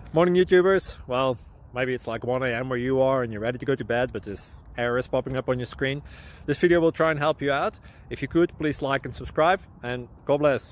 Morning YouTubers. Well, maybe it's like 1 a.m. where you are and you're ready to go to bed, but this error is popping up on your screen. This video will try and help you out. If you could, please like and subscribe, and God bless.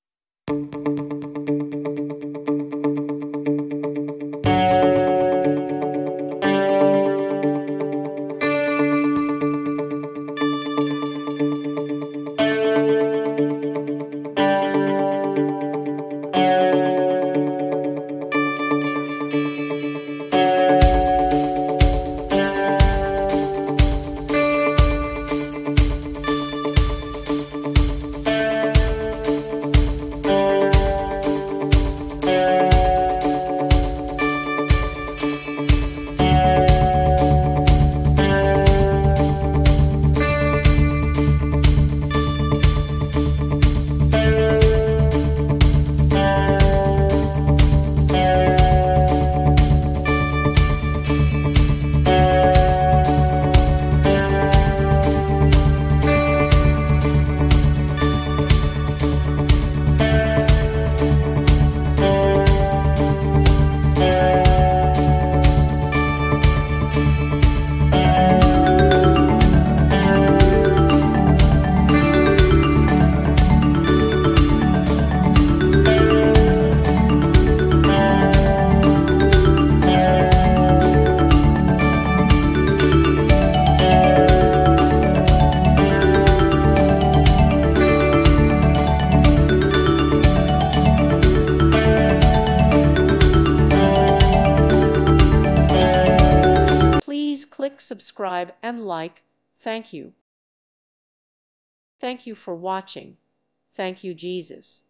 Please click subscribe and like. Thank you. Thank you for watching. Thank you, Jesus.